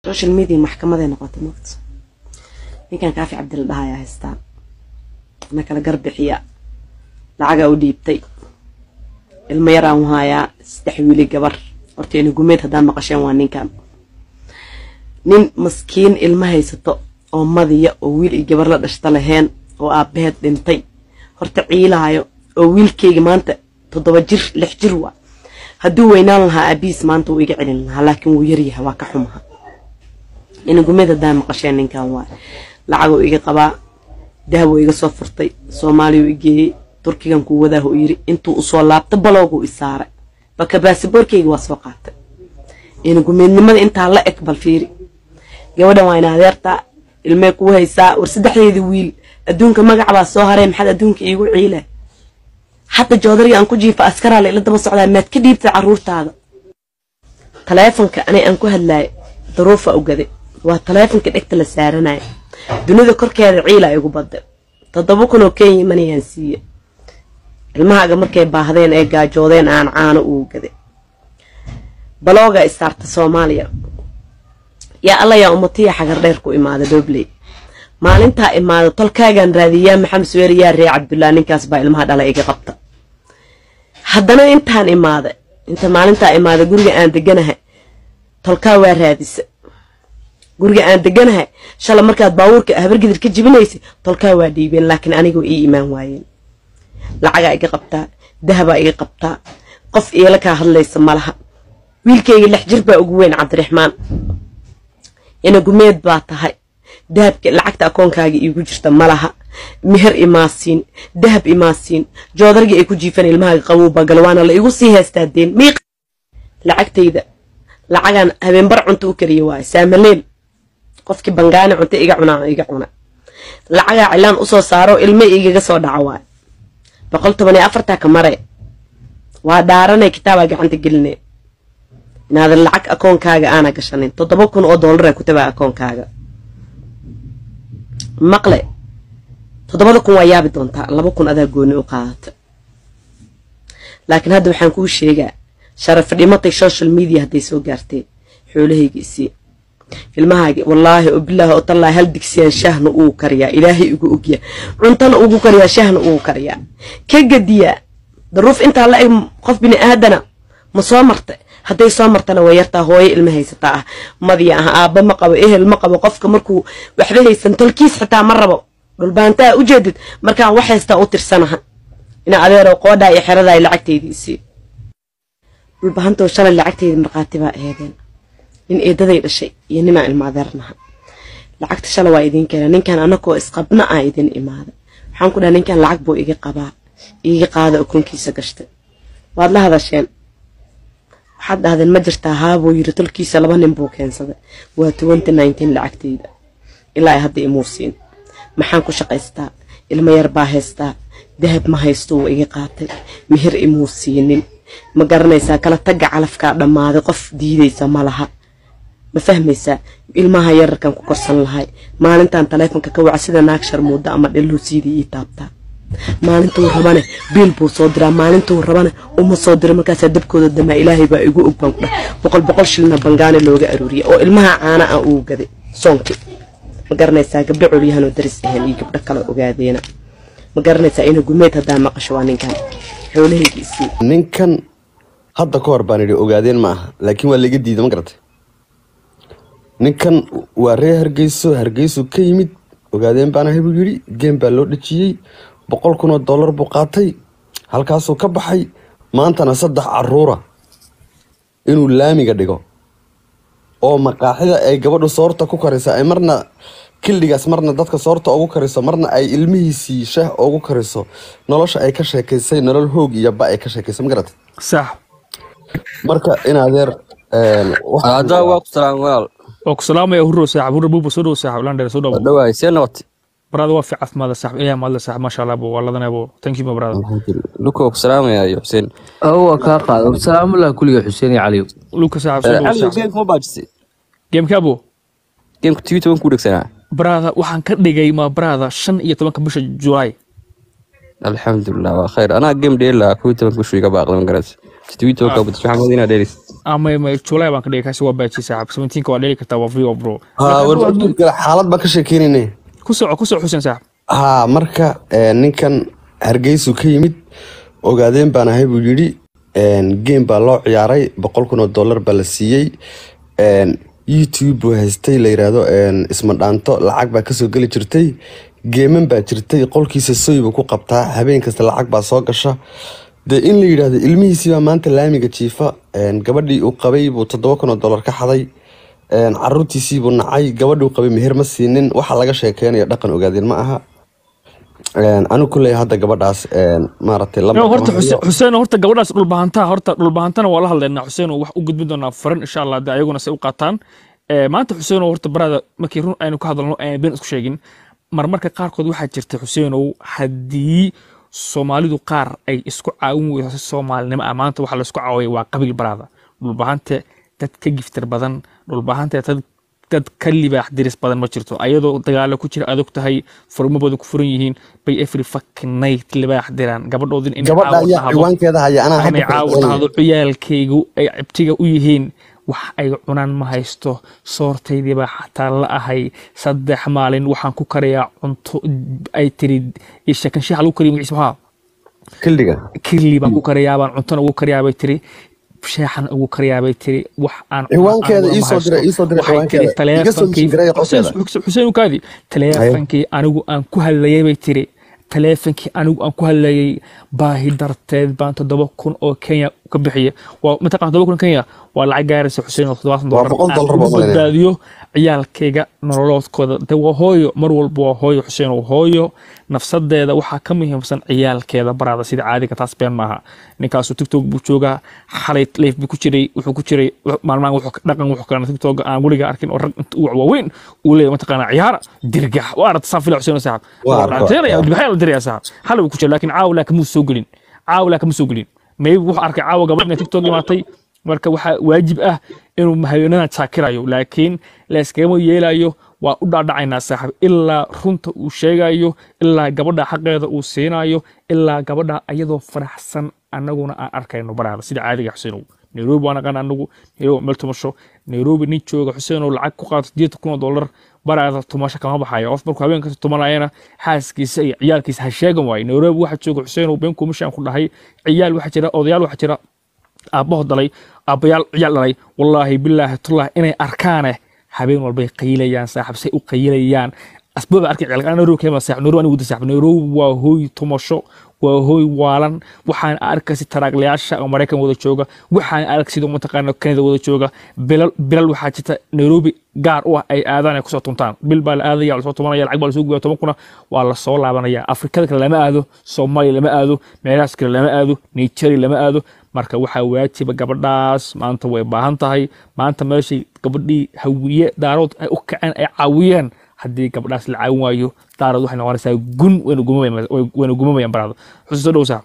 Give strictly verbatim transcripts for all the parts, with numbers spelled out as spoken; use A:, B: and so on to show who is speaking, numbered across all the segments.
A: social media محكمة ذي نقطة موت يمكن كافي عبد الله يا هستا أنا كلا قرب حياء لعجة وديبتي الميرة وهايا استحويلي قبر ورتيني قميت هذا مقشين وانين كان نين مسكين المهي ستو أو ماضي أو ويل قبر لا تشتلهين أو أبهت دنتي ورتعيلها يو أو ويل كي ما أنت تضوجر لحجروا هدو وينال لها أبيس ما أنت ويقعدين لها لكن ويريها واكحمها إن قميت هذا مقشين نين كان واي لعجو إيجا قبا دهو إيجا صفرتي سومالي وإيجي تركي كان كوده ويري أنتو أصول لابت بلوغو إسارة بكباسبور كي واسوقات إن قميت نمد أنت على أقبل فيري جودا وين هذيرتا الماك وهيسا ورسدح يدي ويل أدونك مجا على الصهرين حد أدونك يقول عيله حتى جودري أنكو جي فأسكر على اللي تبص على مات كديب تعرورت هذا تلافنك أنا أنكو هلا ظروف أو جذي وتلافنك اكتل السعرنا دون ذكر كهذا عيله يقول بدر تضبكون أوكي مني ينسي المها جمر كي بعدين إيجا جودين عن عانو وجذي بلوغا استارت سوماليا يا الله يا أمتي حجر ديركو إمادة دوبلي ما لنتها إمادة طل كاجن راضية محمد سويري يا ري عبد الله نكاس باي المهاد على إيجا قبطة حدنا إنتها إمادة إنت ما لنتها إمادة جورجا أنت جنها طل كاوي راديس جورجا أنت جنها شاء الله مركز باورك هبرج ذيك الجبنيسي طل كاوي ديبين لكن أنا جو إيه إيمان واين لعجا إيجا قبطة ذهب إيجا قبطة قف إيه لك هلا يسمى لها ويلكي اللي حجربه أجوين عبد الرحمن إنه قميت باطها ذهب لعكت أكون كاجي يوجد ملها مهر إماسين ذهب إماسين جودرجي يكون جيفن الماء قوبة قلوانا لا يوصيها استادين ميق لعكت إذا لعجن هبين برع أنتو كريوا ساملين قفك بنجان أنت إيجعنا إيجعنا لعجا علان أصو صاروا الماء إيجا صار دعوة فقلت بني أفرتها كمرة ودارنا كتابة عند قلني إن هذا العك أكون كاجا أنا كشانين تطبقون أو دولار كتبه أكون كاجا مقلة تطبقون وياه بدون تا الله بكون هذا جوني وقات لكن هذا بحنكوش شيء شرف ريمتي السوشيال ميديا هدي سو قرتي حوله يجيسي في المهاجي والله وبالله وطلع هل دكسيان شهن أو كريا إلهي أجو أجيا عنتنا أجو كريا شهن أو كريا كجديا ظروف أنت هلا قف بني آدنا مصامرته hadday soo martana way yartaa hooyo ilma haysata ah madiya ah aaba ma qabo ehel ma qabo qofka markuu waxba haysan talkiis xitaa ma rabo dhulbaanta u jeedid marka wax haysta u tirsanaha ina adeero qooda iyo xirada ay lacagteediisi dhulbaanta shalay lacagteedii marqaatiba eedeen in eedaday dhashay iyo nima ilma adeernaha lacagta shalay waa idin keenay ninkan anako isqabna ah idin imaada waxaan ku dhahay ninkan lacag buu iga qabaa iga qaada ukunkiisa gashtay waad la hadasheen حد هذا المجرى هابو يرتل كيس لبنان بوكين صدق وتوانت ناينتين لعكتي إلا يهدي إمورسين محنكو شقيستا إلما يرباهستا ذهب ما هيستو إيه قاتل مهر إمورسين مقارنة يسا كلا تقع على فكار لما هذا قف ديدي يسا مالها مفهم يسا إلما هاير كان كوكرسان لهاي ما لنتان تلايفن ككو عسيدا ناكشر مودا أما دلو سيدي يتابتا maalintuu rabane biil buu soo diraa maalintuu rabane uma soo dira markaas dabkooda dama ilaahay baa igu ogban boqol boqol shilna bangaane looga aruuriya oo ilmaha caana ah uu gaday soonki ma garanaysaa gabdho culyahan oo daris ahaan iyo gabdho kale ogaadeena ma garanaysaa inuu gumeed hadaa maqasho waa ninkan xoolahiisa
B: ninkan hadda ka hor baan idhi ogaadeen ma aha laakiin waa laga diiday ma garatay ninkan waa reer Hargeyso Hargeyso ka yimid ogaadeen baan ahay buu yiri game baa loo dhajiyay boqol kun oo dollar buu qaatay halkaasoo ka baxay maantana saddex caruura inuu laamiga dhigo oo maqaaxida ay gabadhu soorta ku kariso ay marna kiligaas marna dadka soorta ugu kariso marna ay ilmihiisii shaah ugu kariso nolosha ay ka sheekaysay nolol hoog iyo ba ay ka sheekaysay ma garatay
C: sax
B: marka in adeer een
D: waxa waa ku salaam walaal
C: oo ku salaamay hurro saaxib hurro buubu soo dhow saaxib laandheer soo dhow
D: dhawaay seenot
C: برادة وافي عف ماذا صاحب إيه ماذا صاحب ما شاء الله أبو والله أنا أبو thank you my brother
D: لوكو بسلام يا حسين
E: هو كاقا بسلام الله كل يا حسين يا علي
C: لوكا صاحب صاحب
D: جيم مو باجسي
C: جيم كابو
D: جيم تويتر وين كودك سنة
C: برادة وحن كدي جاي ما برادة شن يتوان كبش جولاي
D: الحمد لله وخير أنا جيم ديلا كويتر كبش ويجا باقي من قرص تويتر كابو تشوف حمدينا ديريس
C: ama ma July baan ka dhigay kaasi waa baaji saaxib seventeen ka waa dheli kartaa waa free bro
B: ها ورد حالات بقى شاكينينه
C: ku soco ku soco Xuseen saaxib
B: ها marka ninkan hargeysu ka yimid ogaadeen baan ahay buu yiri een game baa loo ciyaaray boqol kun oo dollar baa la siiyay een YouTube buu haystay la yiraahdo een isma dhaanto lacag baa ka soo gali jirtay geeman baa jirtay qolkiisa sooyba ku qabtaa habeen kasta lacag baa soo gasha de in la yiraahdo ilmihiisa baa maanta laamiga jiifa een gabadhii uu qabay buu toddoba kun oo dollar ka xaday een caruurtiisii buu nacay gabadhii uu qabay meher ma siinin waxa laga sheekeenayo dhaqan ogaadeen ma aha een anu kulay hadda gabadhaas een maartay lama
C: horta Xuseen horta gabadhaas dhul baahanta horta dhul baahantana waa la hadlaynaa Xuseen wax u gudbin doonaa faran insha Allah da ayaguna say u qaataan ee maanta Xuseen horta barada markii run aynu ka hadalno ay been isku sheegin marmarka qaar kood waxa jirta Xuseen oo hadii Soomaalidu qaar ay isku caawin weyso Soomaalinimo amaanta waxa la isku caawiyay waa qabiil barada dhul baahanta dad ka giftir badan dhul baahanta dad dad kaliba diris badan ma jirto ayadoo dagaal ku jira adag tahay furmo badan ku furan yihiin bay every fucking night libaax diraan gabadhoodin in
B: gabadha ayaa ciwaankeeda haya ana
C: hadda caawinado ciyaalkaygu ay cibtiga u yihiin wax ay cunaan ma haysto soortaydii baa xataa la ahay saddex maalin waxaan ku kariyaa cunto ay tiri isha kan shaax lagu kariyo magaciisa
B: kiliga
C: kili baan ku kariyaa baan cuntona ugu kariyaa bay tiri شاحن أبو كريابي تري وح أنا
B: حيوان كذا يصدر يصدر حيوان كذا
C: تلفنكي حسين حسين وكذي تلفنكي أنا أن كهلا يبي تري تلفنكي أنا أن كهلا باهي درتاد بان تدبكون أو كينيا كبحية ومتقن تدبكون كينيا ولا عجارس حسين وخلاص دولار داديو عيال كيجا نرولوس كذا ده هوي مرول بوا هوي حسين وهوي نفس ده وحا كميه مثلا عيال كذا برا سيد عادي كتاس بين معها نكاسو تيك توك بوجوجا حاليت ليف بكوشري وحكوشري مالمان وحك دقن وحكان تيك توك أنا أقول لك أركين ورق وين ولا متقن عيار درجة وارد صافي حسين ساعة ترى يا بحال دري ساعة حلو بكوشري لكن عاول لك مو سوقلين عاول لك مو سوقلين ما يبغى أركي عاول قبل تيك توك يماطي marka waxa waajib ah inuu mahayonada taakirayo laakiin la iskama yeelayo waa u dhaadhacaynaa saaxib ilaa runta uu sheegayo ilaa gabadha xaqeeda uu siinayo ilaa gabadha ayadoo faraxsan anaguna aan arkayno baraada sida caadiga Xuseen Nairobi waan aqaan anagu Nairobi meel tumasho Nairobi nin jooga Xuseen oo lacag ku qaato sideed kun oo dollar baraada tumasho kama baxayo of markuu habeenka tumanayna xaaskiisa iyo ciyaalkiisa ha sheegan waay Nairobi waxa jooga Xuseen oo been ku mishaan ku dhahay ciyaal waxa jira odayaal waxa jira أبوه دلي أبيال عيال دلي والله بالله تالله إني أركانه حبيب والبي قيليان صاحب سيء قيليان أسباب أركي عيال أنا رو كما صاحب نورو أنا ودي صاحب نورو وهوي تمشو وهوي والن وحان أركسي تراك لياشا أمريكا ودا جوجا وحان أركسي دو متقارنة كندا ودا جوجا بلال بلال وحاجتا نيروبي gaar u ah ay aadaan ku soo tuntaan bil bal aadaya la soo tumanaya lacag bal soo guuyo toban kuna waa la soo laabanaya Afrikada kale lama aado Soomaaliya lama aado meelahaas kale lama aado Nigeria lama aado marka waxa waajiba gabadhaas maanta way baahan tahay maanta meeshii gabadhii hawiye daarood ay u kaceen ay caawiyeen haddii gabadhaas la caawin waayo daarood waxay noqonaysaa gun weyn gumamayaan weyn gumamayaan barado xusuusto dhowsa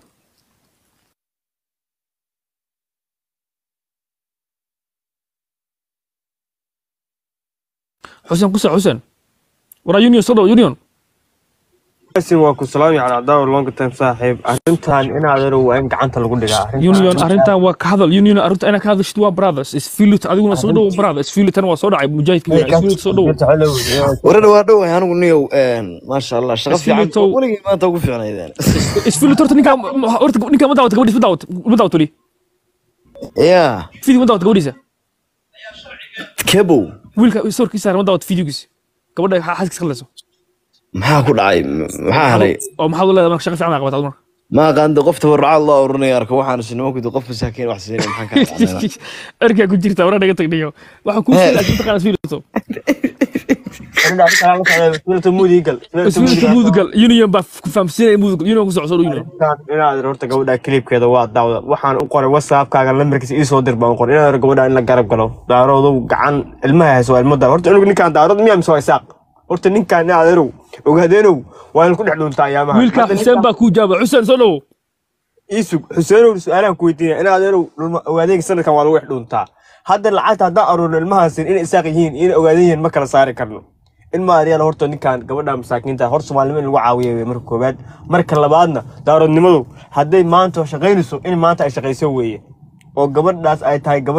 C: حسين قصة حسين ورا يونيون صدق يونيون
F: بس واكو سلامي على عداو لونج تايم صاحب أرنتان أنا هذا هو إن قعنت لقول لك
C: يونيون أرنتان وكهذا اليونيون أرنت أنا كهذا شتوا براذرز إسفيلوت أدينا صدق براذرز إسفيلوت أنا وصدق مجاهد كبير إسفيلوت صدق
G: ورد وردو أنا قلني ما شاء الله شغف في عمق ولا ما توقف يعني إذا
C: إسفيلوت أرنت نكام أرنت نكام مداوت قولي مداوت مداوت لي
G: يا
C: فيديو مداوت قولي زا
G: كبو
C: ويلك يصور كيسار مداوت فيديو كيس قبل ده حاسك خلصه
G: maxaa ku dhacay maxaa halay
C: oo maxaa u leedahay marka shaqo fiican qabata aduna
G: ma qaando qofta warca Allah urunay arko waxaan sinimo ku qof masaakiin wax siinay maxaan ka qaadanaa
C: arka ku jirta wara dhaga tagniyo waxa ku fiican inta qana fiilto
F: أنا أعرف أنا مثلا فيلت موديجل
C: فيلت موديجل يونيون بف فهمسين موديجل يونيون كسر صار يونيون
F: أنا أعرف رحت جودا كليب كذا واحد دعوة وحنا أقرأ واتساب كأجل لمركز إيش صدر بانقر أنا جودا إن الجرب قالوا دارو عن الماء سوى المدة رحت أقول لك كان دارو مية مسوي ساق رحت إن كان نعذرو وقدروا وأنا كل حدود تايامها
C: ويلك حسين باكو جاب حسين صلوا
F: إيش حسين سؤالهم كويتين أنا أعذرو وهذيك السنة كان والله وحدود تا هذا العادة دارو المهاسن إن إساقيين إن أوادين ما كان صار كرنو ilma ariyaal horta ninkan gabadha masaakiinta hor Soomaaliyeed lagu caawiyay marka koobaad marka labaadna daaradnimadu haday maanta shaqeynayso in maanta ay shaqeyso weeye oo gabadhaas ay tahay gabadh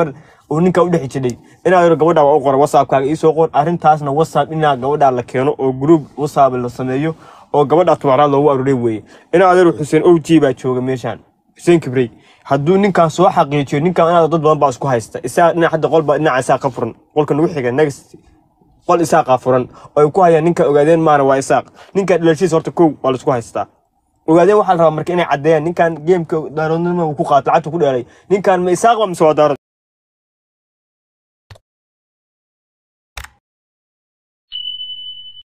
F: oo ninka u dhixi jiray inaad yaro gabadha waa u qor WhatsApp-kaaga ii soo qor arrintaasna WhatsApp inaad gabadha la keeno oo group WhatsApp la sameeyo oo gabadha tuwaraad loogu aruuray weeye inaad yaro Xuseen O G baa jooga meeshan Xuseen Kibrey hadduu ninkan soo xaqiijiyo ninkan inaad dad badan baa isku haysta isaa dhinaca hadda qolba dhinaca isaa ka furan qolka nagu xiga next qol isaa ka furan oo ku haya ninka ogaadeen maana waa isaaq ninka dhalashiis horta kow waa la isku haystaa ogaadeen waxa la rabaa marka inay cadeeyaan ninkan gameka daaroodnimo uu ku qaato lacagta ku dheeray ninkan ma isaaq waa mise waa daarood